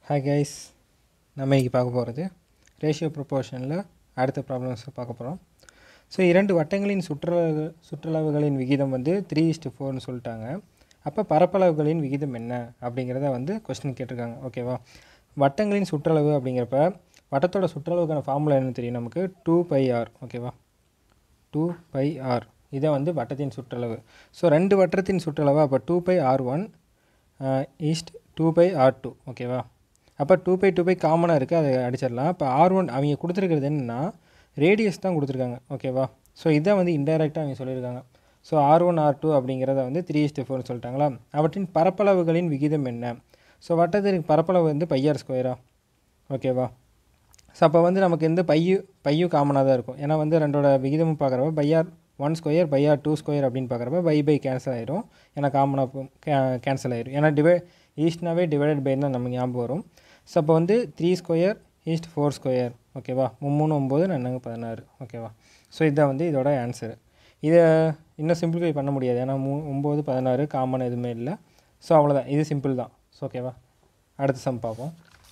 Hi guys, நம்ம இங்கே பார்க்க போகிறது ரேஷியோ ப்ரொபோர்ஷனில் அடுத்த ப்ராப்ளம்ஸ் பார்க்க போகிறோம். ஸோ இரண்டு வட்டங்களின் சுற்றளவுகளின் விகிதம் வந்து 3:4ன்னு சொல்லிட்டாங்க. அப்போ பரப்பளவுகளின் விகிதம் என்ன அப்படிங்கிறத வந்து கொஸ்டின் கேட்டிருக்காங்க. ஓகேவா, வட்டங்களின் சுற்றளவு அப்படிங்கிறப்ப வட்டத்தோட சுற்றளவுக்கான ஃபார்முலா என்னன்னு தெரியும் நமக்கு, 2πr. ஓகேவா, 2πr இதை வந்து வட்டத்தின் சுற்றளவு. ஸோ ரெண்டு வட்டத்தின் சுற்றளவு அப்போ 2πr1 ஈஸ்ட் 2πr2. ஓகேவா, அப்போ 2π காமனாக இருக்குது, அதை அடிச்சிடலாம். இப்போ R1 அவங்க கொடுத்துருக்கிறது என்னென்னா ரேடியஸ் தான் கொடுத்துருக்காங்க. ஓகேவா, ஸோ இதை வந்து இன்டைரக்டாக அவங்க சொல்லியிருக்காங்க. ஸோ R1 R2 அப்படிங்கிறத வந்து 3:4 சொல்லிட்டாங்களா. அவற்றின் பரப்பளவுகளின் விகிதம் என்ன? ஸோ வட்டத்திற்கு பரப்பளவு வந்து πr². ஓகேவா, ஸோ அப்போ வந்து நமக்கு இந்த பையும் காமனாக தான் இருக்கும். ஏன்னா வந்து ரெண்டோட விகிதமும் பார்க்குறப்ப πr1² πr2² அப்படின்னு பார்க்குறப்ப பை கேன்சல் ஆகிடும். ஏன்னா காமனாக கேன்சல் ஆகிடும். ஏன்னா ஈஸ்ட்னாவே டிவைடட் பை தான் நமக்கு ஞாபகம் வரும். ஸோ அப்போ வந்து 3² ஈஸ்ட் 4². ஓகேவா, 3 9 4 16. ஓகேவா, ஸோ இதான் வந்து இதோட ஆன்சரு. இதை இன்னும் சிம்பிளிஃபை பண்ண முடியாது, ஏன்னா 9 16 காமன் எதுவுமே இல்லை. ஸோ அவ்வளோதான், இது சிம்பிள் தான். ஸோ ஓகேவா, அடுத்த சம் பார்ப்போம்.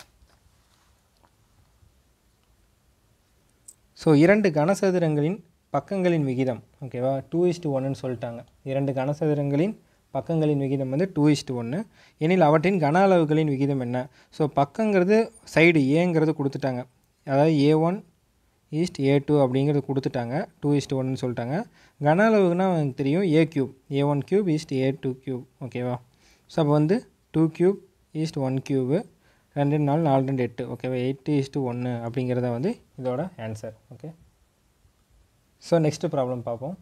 ஸோ இரண்டு கனசதுரங்களின் பக்கங்களின் விகிதம். ஓகேவா, 2:1ன்னு சொல்லிட்டாங்க. இரண்டு கனசதுரங்களின் பக்கங்களின் விகிதம் வந்து 2:1 எனில் அவற்றின் கன அளவுகளின் விகிதம் என்ன? ஸோ பக்கங்கிறது சைடு ஏங்கிறது கொடுத்துட்டாங்க, அதாவது A1 ஈஸ்ட் A2 அப்படிங்கிறது கொடுத்துட்டாங்க. 2:1ன்னு சொல்லிட்டாங்க. கன அளவுக்குன்னா எனக்கு தெரியும் A1³ ஈஸ்ட் A2³ ஓகேவா. ஸோ அப்போ வந்து 2³ ஈஸ்ட் 1³ 2 4 4 2 8. ஓகேவா, 8:1 அப்படிங்கிறத வந்து இதோட answer. Okay, so next problem பார்ப்போம்.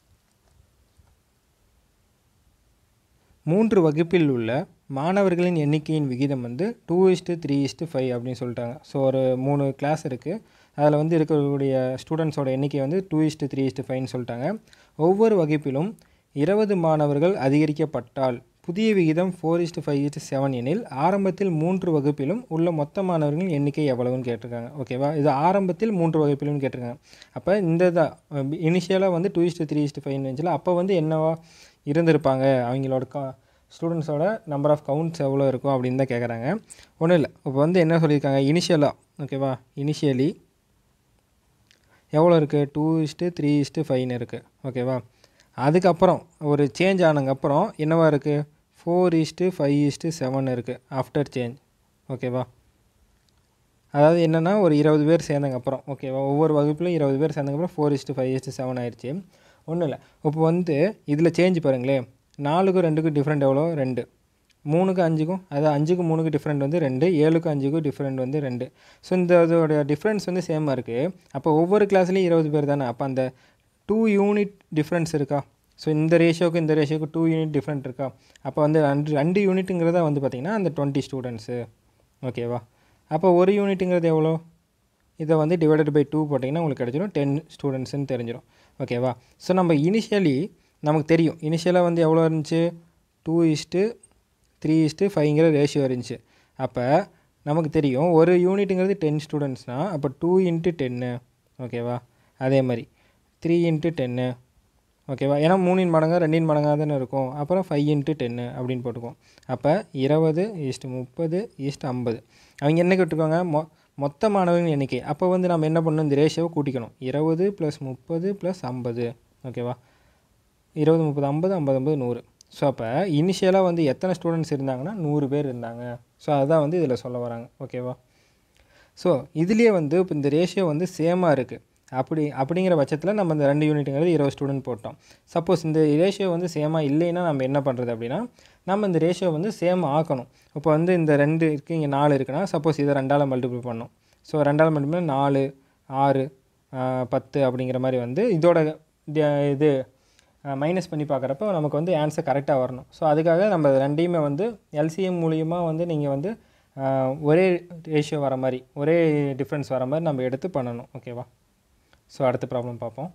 3 வகுப்பில் உள்ள மாணவர்களின் எண்ணிக்கையின் விகிதம் வந்து 2:3:5 அப்படின்னு சொல்லிட்டாங்க. ஸோ ஒரு 3 கிளாஸ் இருக்குது, அதில் வந்து இருக்கக்கூடிய ஸ்டூடெண்ட்ஸோட எண்ணிக்கை வந்து 2:3:5ன்னு சொல்லிட்டாங்க. ஒவ்வொரு வகுப்பிலும் 20 மாணவர்கள் அதிகரிக்கப்பட்டால் புதிய விகிதம் 4:5:7 எனில் ஆரம்பத்தில் 3 வகுப்பிலும் உள்ள மொத்த மாணவர்களின் எண்ணிக்கை எவ்வளவுன்னு கேட்டிருக்காங்க. ஓகேவா, இது ஆரம்பத்தில் 3 வகுப்பிலும் கேட்டிருக்காங்க. அப்போ இந்த தான் இனிஷியலாக வந்து 2:3:5 இருந்துச்சுல, அப்போ வந்து என்னவா இருந்திருப்பாங்க, அவங்களோட ஸ்டூடெண்ட்ஸோட நம்பர் ஆஃப் கவுண்ட்ஸ் எவ்வளோ இருக்கும் அப்படின்னு தான் கேட்குறாங்க. ஒன்றும் இல்லை, இப்போ வந்து என்ன சொல்லியிருக்காங்க இனிஷியலாக. ஓகேவா, இனிஷியலி எவ்வளோ இருக்குது, 2:3:5ன்னு இருக்குது. ஓகேவா, அதுக்கப்புறம் ஒரு சேஞ்ச் ஆனதுக்கப்புறம் என்னவா இருக்குது, 4:5:7 இருக்குது ஆஃப்டர் சேஞ்ச். ஓகேவா, அதாவது என்னென்னா ஒரு 20 பேர் சேர்ந்ததுக்கப்புறம். ஓகேவா, ஒவ்வொரு வகுப்புலையும் 20 பேர் சேர்ந்ததுக்கப்புறம் 4:5:7 ஆயிடுச்சு. ஒன்றும் இல்லை, இப்போ வந்து இதில் சேஞ்ச் பாருங்களேன், 4க்கும் 2க்கும் டிஃப்ரெண்ட் எவ்வளோ, 2. 3க்கும் 5க்கும், அதாவது 5க்கும் 3க்கும் டிஃப்ரெண்ட் வந்து 2, 7க்கும் 5க்கும் டிஃப்ரெண்ட் வந்து 2. ஸோ இந்த இதோட டிஃப்ரென்ஸ் வந்து சேமாக இருக்குது. அப்போ ஒவ்வொரு கிளாஸ்லேயும் 20 பேர் தானே, அப்போ அந்த 2 யூனிட் டிஃப்ரென்ஸ் இருக்கா. ஸோ இந்த ரேஷியோக்கு இந்த ரேஷியோக்கு 2 யூனிட் டிஃப்ரெண்ட் இருக்கா. அப்போ வந்து 2 யூனிட்டுங்கிறத வந்து பார்த்திங்கன்னா அந்த 20 ஸ்டூடெண்ட்ஸு. ஓகேவா, அப்போ ஒரு யூனிட்டுங்கிறது எவ்வளோ, இதை வந்து டிவைடட் பை 2 போட்டிங்கன்னா உங்களுக்கு கிடச்சிடும் 10 ஸ்டூடெண்ட்ஸுன்னு தெரிஞ்சிடும். ஓகேவா, ஸோ நம்ம இனிஷியலி நமக்கு தெரியும் இனிஷியலாக வந்து எவ்வளோ இருந்துச்சு, 2:3:5ங்கிற ரேஷியோ இருந்துச்சு. அப்போ நமக்கு தெரியும் ஒரு யூனிட்டுங்கிறது 10 ஸ்டூடெண்ட்ஸ்னால் அப்போ 2 × 10. ஓகேவா, அதே மாதிரி 3 × 10. ஓகேவா, ஏன்னா 3 மடங்கா 2 மடங்காக தானே இருக்கும். அப்புறம் 5 × 10 அப்படின்னு போட்டுக்குவோம். அப்போ 20:30:50. அவங்க என்ன கேட்டுருக்காங்க, மொத்த மாணவர்களின் எண்ணிக்கை. அப்போ வந்து நம்ம என்ன பண்ணணும், இந்த ரேஷியோவை கூட்டிக்கணும். 20 + 30 + 50. ஓகேவா, 20 30 50 50 50 100. ஸோ அப்போ இனிஷியலாக வந்து எத்தனை ஸ்டூடெண்ட்ஸ் இருந்தாங்கன்னா 100 பேர் இருந்தாங்க. ஸோ அதுதான் வந்து இதில் சொல்ல வராங்க. ஓகேவா, ஸோ இதுலேயே வந்து இப்போ இந்த ரேஷியோ வந்து சேமாக இருக்குது. அப்படிங்கிற பட்சத்தில் நம்ம இந்த 2 யூனிட்டுங்கிறது 20 ஸ்டூடெண்ட் போட்டோம். சப்போஸ் இந்த ரேஷியோ வந்து சேமாக இல்லைன்னா நம்ம என்ன பண்ணுறது அப்படின்னா, நம்ம இந்த ரேஷியோ வந்து சேம் ஆக்கணும். இப்போ வந்து இந்த 2 இருக்குது, இங்கே 4 இருக்குன்னா சப்போஸ் இதை 2ஆல் மல்டிப்ளை பண்ணணும். ஸோ 2ஆல் மல்டிப்ளை 4 6 10 அப்படிங்கிற மாதிரி வந்து இதோட இது மைனஸ் பண்ணி பார்க்குறப்ப நமக்கு வந்து ஆன்சர் கரெக்டாக வரணும். ஸோ அதுக்காக நம்ம ரெண்டையுமே வந்து எல்சிஎம் மூலியமாக வந்து நீங்கள் வந்து ஒரே ரேஷியோ வர மாதிரி, ஒரே டிஃப்ரென்ஸ் வர மாதிரி நம்ம எடுத்து பண்ணணும். ஓகேவா, ஸோ அடுத்த ப்ராப்ளம் பார்ப்போம்.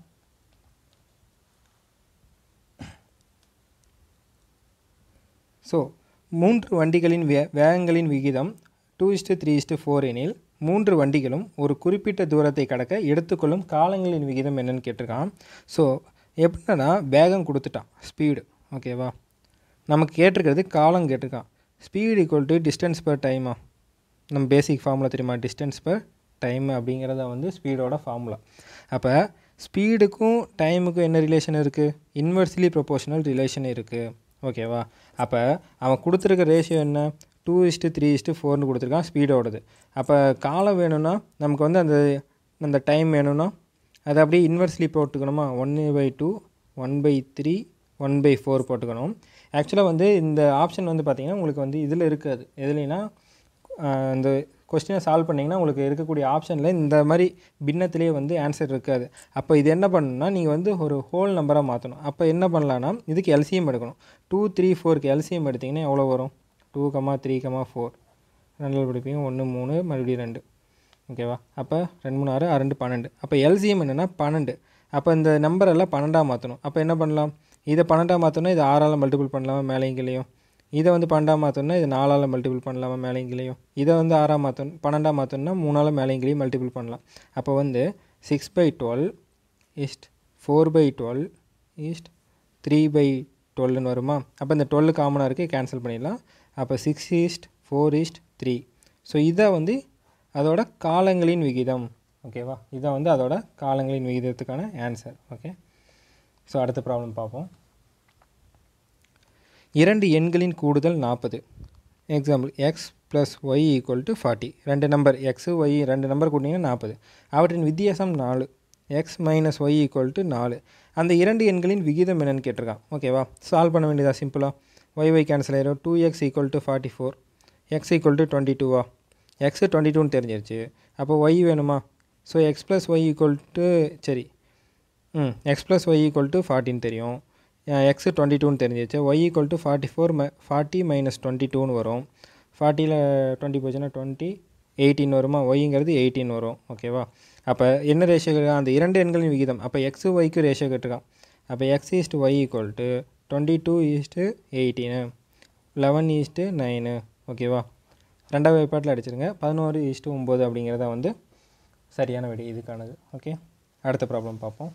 ஸோ 3 வண்டிகளின் வேகங்களின் விகிதம் 2:3:4 எனில் 3 வண்டிகளும் ஒரு குறிப்பிட்ட தூரத்தை கடக்க எடுத்துக்கொள்ளும் காலங்களின் விகிதம் என்னன்னு கேட்டிருக்கான். ஸோ எப்படின்னா வேகம் கொடுத்துட்டான், ஸ்பீடு. ஓகேவா, நமக்கு கேட்டிருக்கிறது காலம் கேட்டிருக்கான். Speed equal to distance per டைமா. நம்ம பேசிக் ஃபார்முலா தெரியுமா, டிஸ்டன்ஸ் பர் டைம் அப்படிங்கிறத வந்து ஸ்பீடோட ஃபார்முலா. அப்போ ஸ்பீடுக்கும் டைமுக்கும் என்ன ரிலேஷன் இருக்குது, இன்வெர்ஸ்லி ப்ரொபோஷனல் ரிலேஷன் இருக்குது. ஓகேவா. அப்போ அவன் கொடுத்துருக்க ரேஷியோ என்ன, 2:3:4ன்னு கொடுத்துருக்கான் ஸ்பீடோடது. அப்போ காலம் வேணும்னா நமக்கு வந்து அந்த டைம் வேணும்னா அதை அப்படியே இன்வெர்ஸ்லி போட்டுக்கணுமா, 1/2, 1/3, 1/4 போட்டுக்கணும். ஆக்சுவலாக வந்து இந்த ஆப்ஷன் வந்து பார்த்திங்கன்னா உங்களுக்கு வந்து இதில் இருக்காது. எதுலைனா இந்த கொஸ்டினை சால்வ் பண்ணிங்கன்னா உங்களுக்கு இருக்கக்கூடிய ஆப்ஷனில் இந்த மாதிரி பின்னத்திலே வந்து ஆன்சர் இருக்காது. அப்போ இது என்ன பண்ணணும்னா நீங்கள் வந்து ஒரு ஹோல் நம்பராக மாற்றணும். அப்போ என்ன பண்ணலான்னா இதுக்கு எல்சிஎம் எடுக்கணும். 2, 3, 4க்கு எல்சிஎம் எடுத்திங்கன்னா எவ்வளோ வரும், 2, 3, 4 ரெண்டில் படிப்பீங்க, 1, 3 மறுபடியும் 2. ஓகேவா. அப்போ 2, 3, 6, 6, 12. அப்போ எல்சிஎம் என்னென்னா 12. அப்போ இந்த நம்பரெல்லாம் 12ஆக மாற்றணும். அப்போ என்ன பண்ணலாம், இதை 12ஆக மாற்றோன்னா இது 6ஆல் மல்டிபிள் பண்ணலாமா மேலேங்கிலையும், இதை வந்து 12ஆக மாற்றோன்னா இது 4ஆல் மல்டிபிள் பண்ணலாமா மேலேங்கிலையும், இதை வந்து 6ஆக மாற்றணும் 12ஆக மாற்றோன்னா 3ஆல் மேலேங்கிலையும் மல்டிபிள் பண்ணலாம். அப்போ வந்து 6/12 = 4/12 = 3/12ன்னு வருமா. அப்போ இந்த 12 காமனாக இருக்குது, கேன்சல் பண்ணிடலாம். அப்போ 6:4:3. ஸோ இதை வந்து அதோட காலங்களின் விகிதம். ஓகேவா. இதை வந்து அதோட காலங்களின் விகிதத்துக்கான ஆன்சர். ஓகே. ஸோ அடுத்த ப்ராப்ளம் பார்ப்போம். 2 எண்களின் கூடுதல் 40. Example x + y = 40. 2 number x y 2 number கூட்டிங்கன்னா 40. அவற்றின் வித்தியாசம் 4. x - y = 4. அந்த 2 எண்களின் விகிதம் என்னன்னு கேட்டிருக்கான். ஓகேவா. சால்வ் பண்ண வேண்டியதா சிம்பிளாக, y கேன்சல் ஆயிரும். 2x = 44, x = 22வா, x 22ன்னு தெரிஞ்சிருச்சு. அப்போ y வேணுமா. ஸோ x + y சரி x + y = 40ன்னு தெரியும், x 22ன்னு தெரிஞ்சிருச்சு. y = 44 40 - 22ன்னு வரும். 40ல் 20 போச்சுன்னா 20, 18 வருமா, yங்கிறது 18 வரும். ஓகேவா. அப்போ என்ன ரேஷியோ, அந்த 2 எண்களின் விகிதம். அப்போ x yக்கு ரேஷியோ கேட்டிருக்கான். அப்போ x = y = 22:18, 11:9. ஓகேவா. ரெண்டாவது வாய்ப்பாட்டில் அடிச்சிருங்க. 11:9 அப்படிங்கிறத வந்து சரியான விடை இதுக்கானது. ஓகே. அடுத்த ப்ராப்ளம் பார்ப்போம்.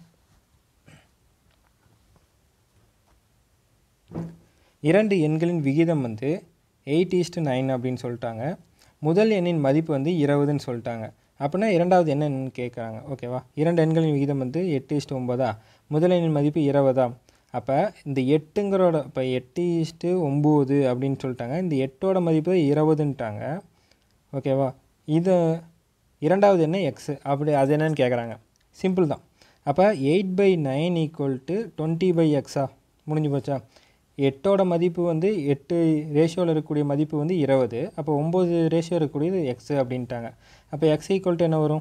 2 எண்களின் விகிதம் வந்து 8:9 அப்படின்னு சொல்லிட்டாங்க. முதல் எண்ணின் மதிப்பு வந்து 20ன்னு சொல்லிட்டாங்க. அப்படின்னா இரண்டாவது எண் என்னன்னு கேட்குறாங்க. ஓகேவா. 2 எண்களின் விகிதம் வந்து 8:9, முதல் எண்ணின் மதிப்பு 20. அப்போ இந்த 8ங்கிறோட இப்போ 8:9 அப்படின்னு சொல்லிட்டாங்க. இந்த 8ஓட மதிப்பு 20ன்ட்டாங்க. ஓகேவா. இது இரண்டாவது என்ன எக்ஸு, அப்படி அது என்னன்னு கேட்குறாங்க. சிம்பிள் தான். அப்போ 8/9 = 20/x முடிஞ்சு போச்சா. 8ஓட மதிப்பு வந்து 8 ரேஷியோவில் இருக்கக்கூடிய மதிப்பு வந்து 20. அப்போ 9 ரேஷியோ இருக்கக்கூடியது எக்ஸு அப்படின்ட்டாங்க. அப்போ எக்ஸ் ஈக்குவல் டு என்ன வரும்,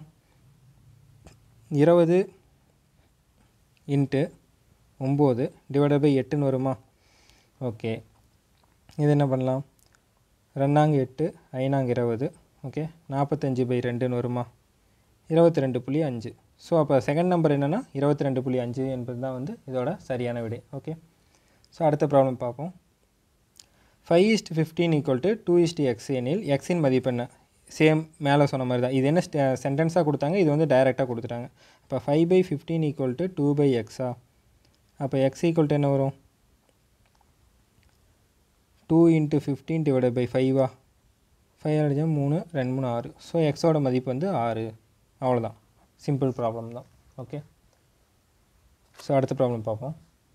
20 × 9 / 8ன்னு வருமா. ஓகே. இது என்ன பண்ணலாம், 2 8 5 20. ஓகே. 45/2ன்னு வருமா, 22.5. ஸோ அப்போ செகண்ட் நம்பர் என்னென்னா 22.5 என்பது தான் வந்து இதோட சரியான விடை. ஓகே. ஸோ அடுத்த ப்ராப்ளம் பார்ப்போம். 5:15 = 2:x எனில் எக்ஸின் மதிப்பு என்ன. சேம் மேலே சொன்ன மாதிரி தான். இது என்ன சென்டென்ஸாக கொடுத்தாங்க, இது வந்து டைரெக்டாக கொடுத்துட்டாங்க. அப்போ 5/15 = 2/x. அப்போ x ஈக்குவல் டு என்ன வரும், 2 × 15 / 5. 5 அடிச்சா 3 2 3 6. ஸோ எக்ஸோட மதிப்பு வந்து 6. அவ்வளோதான். சிம்பிள் ப்ராப்ளம் தான். ஓகே. ஸோ அடுத்த ப்ராப்ளம் பார்ப்போம்.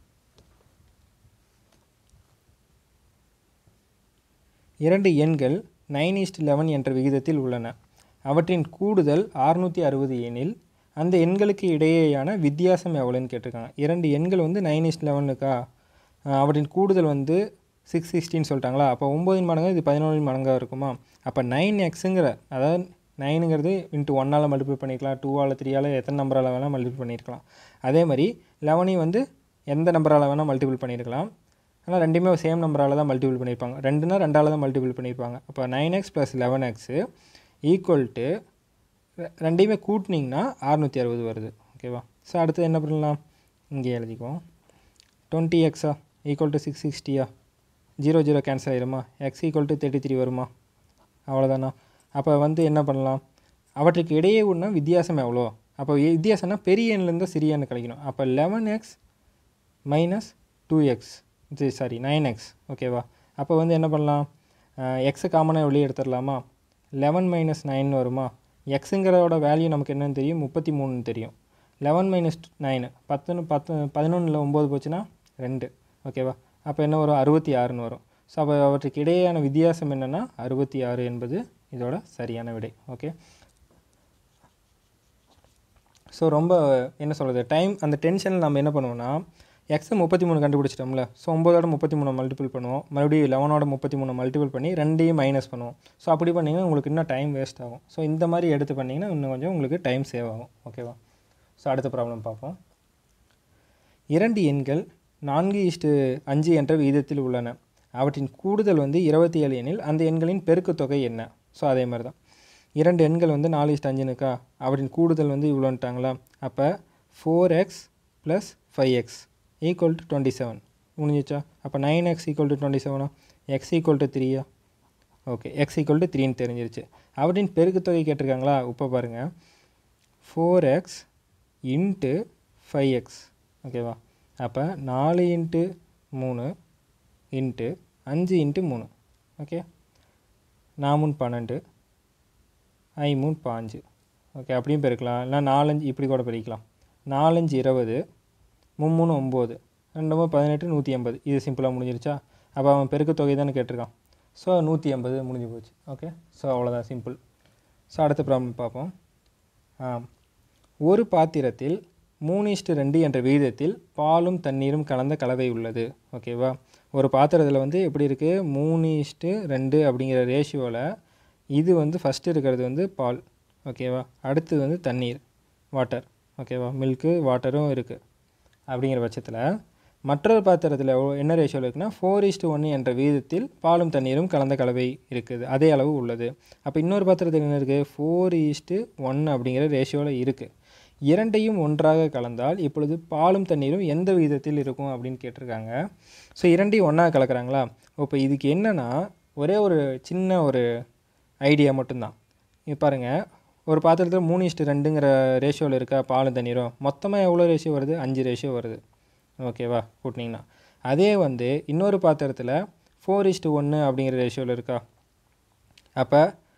2 எண்கள் 9:11 என்ற விகிதத்தில் உள்ளன. அவற்றின் கூடுதல் 660 எனில் அந்த எண்களுக்கு இடையேயான வித்தியாசம் எவ்வளோன்னு கேட்டிருக்காங்க. 2 எண்கள் வந்து 9:11க்கா, அவற்றின் கூடுதல் வந்து 616 சொல்லிட்டாங்களா. அப்போ 9 மடங்கு இது 11 மடங்காக இருக்குமா. அப்போ 9xங்கிற, அதாவது 9ங்கிறது × 1ஆல் மல்டிபிள் பண்ணிக்கலாம், 2ஆல் 3ஆல் எத்தனை நம்பரால் வேணால் மல்டிபிள் பண்ணியிருக்கலாம். அதே மாதிரி 11 வந்து எந்த நம்பரால் வேணால் மல்டிபிள் பண்ணியிருக்கலாம். ஆனால் ரெண்டுமே சேம் நம்பரால் தான் மல்டிபிள் பண்ணியிருப்பாங்க. 2னா 2ஆல் தான் மல்டிபிள் பண்ணியிருப்பாங்க. அப்போ 9x + 11x = ரெண்டையுமே கூட்டினிங்கன்னா 660 வருது. ஓகேவா. ஸோ அடுத்து என்ன பண்ணலாம், இங்கே எழுதிக்குவோம். 20x = 660. 0 0 கேன்சல் ஆகிருமா. x = 33 வருமா. அவ்வளோதானா. அப்போ வந்து என்ன பண்ணலாம், அவற்றுக்கு இடையே உள்ள வித்தியாசம் எவ்வளோ. அப்போ வித்தியாசம்னா பெரிய எண்ணிலேருந்து சிறிய எண்ணை கழிக்கணும். அப்போ 11x - 2x, சாரி 9x. ஓகேவா. அப்போ வந்து என்ன பண்ணலாம், எக்ஸை காமனாக வெளியே எடுத்துடலாமா. 11 மைனஸ் 9 வருமா? எக்ஸுங்கிறதோட வேல்யூ நமக்கு என்னன்னு தெரியும், 33 தெரியும். 11 மைனஸ் 9 11 9 போச்சுன்னா 2, ஓகேவா? அப்போ என்ன வரும், 66ன்னு வரும். ஸோ அப்போ அவற்றுக்கு இடையேயான வித்தியாசம் என்னென்னா 66 என்பது இதோட சரியான விடை. ஓகே, ஸோ ரொம்ப என்ன சொல்கிறது, டைம் அந்த டென்ஷனில் நம்ம என்ன பண்ணுவோம்னா, எக்ஸை 33 கண்டுபிடிச்சிட்டோம்ல, ஸோ 9ஓட 33 மல்டிபிள் பண்ணுவோம், மறுபடியும் 11ஓட 33 மல்டிபிள் பண்ணி 2ஐயும் மைனஸ் பண்ணுவோம். ஸோ அப்படி பண்ணிங்கன்னா உங்களுக்கு இன்னும் டைம் வேஸ்ட் ஆகும். ஸோ இந்த மாதிரி எடுத்து பண்ணிங்கன்னா இன்னும் கொஞ்சம் உங்களுக்கு டைம் சேவ் ஆகும். ஓகேவா? ஸோ அடுத்த ப்ராப்ளம் பார்ப்போம். 2 எண்கள் 4:5 என்ற விகிதத்தில் உள்ளன. அவற்றின் கூடுதல் 27 எனில் அந்த எண்களின் பெருக்குத்தொகை என்ன? ஸோ அதே மாதிரி தான் 2 எண்கள் 4:5 அவற்றின் கூடுதல் இவ்வளோன்ட்டாங்களா? அப்போ 4x + 5x = 27 முடிஞ்சிச்சா? அப்போ 9x = 27, x = 3. ஓகே, x = 3ன்னு தெரிஞ்சிருச்சு. அவற்றின் பெருக்குத்தொகை கேட்டிருக்காங்களா? இப்போ பாருங்கள், 4x × 5x, ஓகேவா? அப்போ 4 × 3 × 5 × 3, ஓகே, 4 12, 5 5, ஓகே, அப்படியும் பெருக்கலாம். இல்லை 4 5 இப்படி கூட பெருக்கலாம். 4 5 20, 3 9, 2 18, 180. இது சிம்பிளாக முடிஞ்சிருச்சா? அப்போ அவன் பெருக்குத்தொகை தானே கேட்டிருக்கான். ஸோ 180 முடிஞ்சு போச்சு. ஓகே, ஸோ அவ்வளோதான், சிம்பிள். ஸோ அடுத்த ப்ராப்ளம் பார்ப்போம். ஒரு பாத்திரத்தில் 3:2 என்ற விகிதத்தில் பாலும் தண்ணீரும் கலந்த கலவை உள்ளது. ஓகேவா? ஒரு பாத்திரத்தில் எப்படி இருக்குது, 3:2 அப்படிங்கிற ரேஷியோவில் இது ஃபஸ்ட்டு இருக்கிறது பால், ஓகேவா? அடுத்தது தண்ணீர், வாட்டர், ஓகேவா? மில்க்கு வாட்டரும் இருக்குது. அப்படிங்கிற பட்சத்தில் மற்றொரு பாத்திரத்தில் என்ன ரேஷியோவில் இருக்குன்னா 4:1 என்ற விகிதத்தில் பாலும் தண்ணீரும் கலந்த கலவை இருக்குது, அதே அளவு உள்ளது. அப்போ இன்னொரு பாத்திரத்தில் என்ன இருக்குது, 4:1 அப்படிங்கிற ரேஷியோவில் இருக்குது. இரண்டையும் ஒன்றாக கலந்தால் இப்பொழுது பாலும் தண்ணீரும் எந்த விகிதத்தில் இருக்கும் அப்படின்னு கேட்டிருக்காங்க. ஸோ இரண்டையும் ஒன்றாக கலக்கிறாங்களா? இப்போ இதுக்கு என்னென்னா ஒரே ஒரு சின்ன ஒரு ஐடியா மட்டும்தான். இப்போ பாருங்கள், ஒரு பாத்திரத்தில் 3:2ங்கிற ரேஷியோவில் இருக்கா பாலும் தண்ணீரும், மொத்தமாக எவ்வளோ ரேஷியோ வருது, 5 ரேஷியோ வருது, ஓகேவா? கூட்டினீங்கன்னா அதே இன்னொரு பாத்திரத்தில் 4:1 அப்படிங்கிற ரேஷியோவில் இருக்கா, அப்போ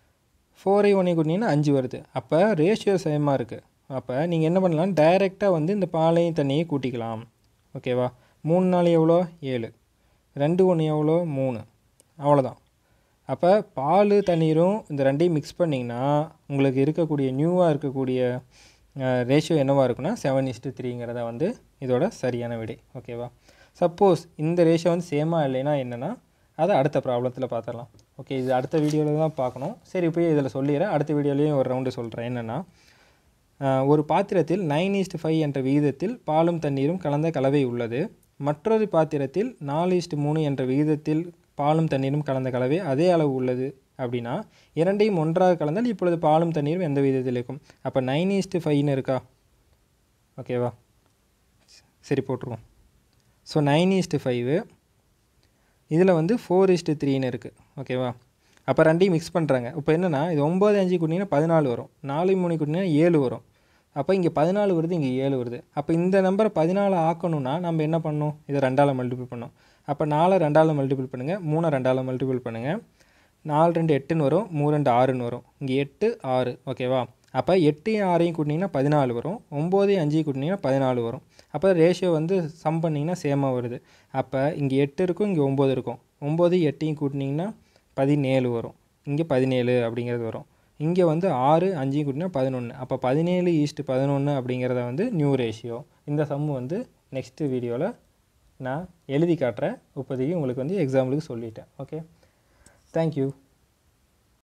4:1 கூட்டினீங்கன்னா 5 வருது. அப்போ ரேஷியோ சேமாக இருக்குது. அப்போ நீங்கள் என்ன பண்ணலாம், டைரெக்டாக இந்த பாலையும் தண்ணியை கூட்டிக்கலாம், ஓகேவா? 3 4 எவ்வளோ, 7, 2 1 எவ்வளோ, 3, அவ்வளோதான். அப்போ பால் தண்ணீரும் இந்த ரெண்டையும் மிக்ஸ் பண்ணிங்கன்னா உங்களுக்கு இருக்கக்கூடிய நியூவாக இருக்கக்கூடிய ரேஷியோ என்னவாக இருக்குன்னா 7:3ங்கிறத இதோட சரியான விடை. ஓகேவா? சப்போஸ் இந்த ரேஷியோ சேமாக இல்லைன்னா என்னென்னா அதை அடுத்த ப்ராப்ளத்தில் பார்த்துடலாம். ஓகே, இது அடுத்த வீடியோவில் தான் பார்க்கணும். சரி, இப்போ இதில் சொல்லிடுறேன். அடுத்த வீடியோலேயும் ஒரு ரவுண்டு சொல்கிறேன். என்னென்னா, ஒரு பாத்திரத்தில் 9:5 என்ற விகிதத்தில் பாலும் தண்ணீரும் கலந்த கலவை உள்ளது. மற்றொரு பாத்திரத்தில் 4:3 என்ற விகிதத்தில் பாலும் தண்ணீரும் கலந்த கலவை அதே அளவு உள்ளது. அப்படின்னா இரண்டையும் ஒன்றாக கலந்தால் இப்பொழுது பாலும் தண்ணீரும் எந்த விகிதத்தில் இருக்கும்? அப்போ 9:5ன்னு இருக்கா, ஓகேவா? சரி, போட்டுருவோம். ஸோ 9:5 இதில் 4:3ன்னு இருக்குது, ஓகேவா? அப்போ ரெண்டையும் மிக்ஸ் பண்ணுறாங்க. இப்போ என்னென்னா, இது 9 5 கூட்டினீங்கன்னா 14 வரும், 4 3 கூட்டினீங்கன்னா 7 வரும். அப்போ இங்கே 14 வருது, இங்கே 7 வருது. அப்போ இந்த நம்பரை 14 ஆக்கணும்னா நம்ம என்ன பண்ணணும், இதை 2ஆல் மல்டிபிள் பண்ணணும். அப்போ 4 2ஆல் மல்டிபிள் பண்ணுங்கள், 3 2ஆல் மல்டிபிள் பண்ணுங்கள். 4 2 8ன்னு வரும், 3 2 6ன்னு வரும். இங்கே 8 6, ஓகேவா? அப்போ 8யும் 6யும் கூட்டினீங்கன்னா 14 வரும், 9 5 கூட்டினீங்கன்னா 14 வரும். அப்போ ரேஷியோ சம் பண்ணிங்கன்னா சேமாக வருது. அப்போ இங்கே 8 இருக்கும், இங்கே 9 இருக்கும். 9 8யும் கூட்டினீங்கன்னா 17 வரும், இங்கே 17 அப்படிங்கிறது வரும். இங்கே 6 5யும் கூட்டினா 11. அப்போ 17:11 அப்படிங்கிறத நியூ ரேஷியோ. இந்த சம்மு நெக்ஸ்ட்டு வீடியோவில் நான் எழுதி காட்டுறேன். இப்போதைக்கு உங்களுக்கு எக்ஸாம்பிளுக்கு சொல்லிட்டேன். Okay, thank you.